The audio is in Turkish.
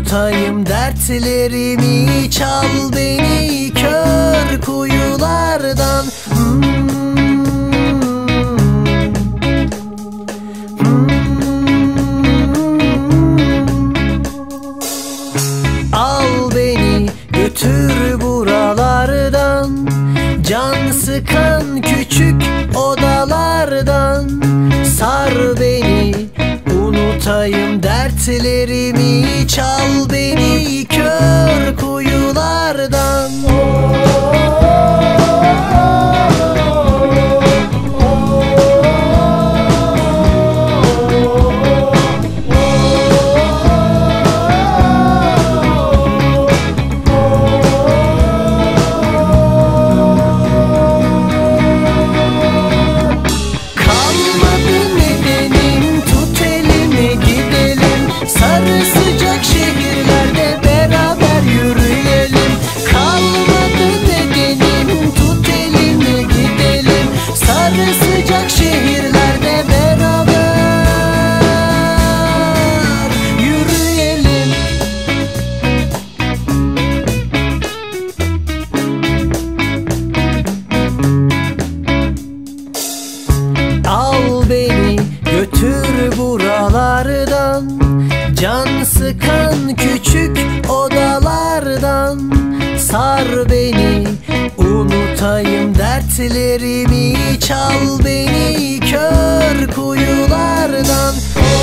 unutayım dertlerimi, çal beni kör kuyulardan. Al beni götür buralardan, can sıkan küçük odalardan. Sar beni unutayım dertlerimi, çal beni kör kuyulardan. Sarı sıcak şehirlerde beraber yürüyelim. Kalmadı nedenim, tut elimi gidelim. Sarı sıcak şehirlerde beraber yürüyelim. Al beni götür buralardan, can sıkan küçük odalardan. Sar beni unutayım dertlerimi, çal beni kör kuyulardan.